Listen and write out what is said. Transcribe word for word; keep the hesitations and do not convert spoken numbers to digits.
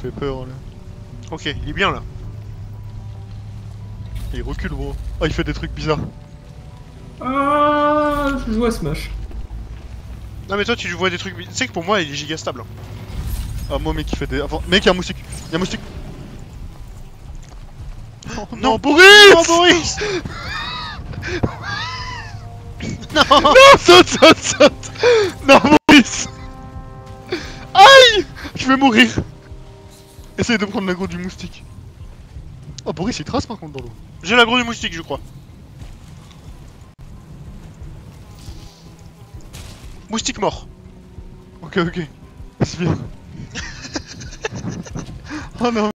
fait peur là. Ok, il est bien là. Et il recule gros. Ah il fait des trucs bizarres. Ah, je joue à Smash. Non mais toi tu vois des trucs... Tu sais que pour moi il est giga stable. Hein. Ah moi mec il fait des... Enfin, mec il y a un moustique. Il y a un moustique. Oh, non, non, Boris. Non Boris. Non. Non saute saute saute. Non Boris. Aïe. Je vais mourir. Essaye de prendre l'aggro du moustique. Oh Boris il trace par contre dans l'eau. J'ai l'aggro du moustique je crois. Moustique mort. Ok ok. C'est bien. Oh non.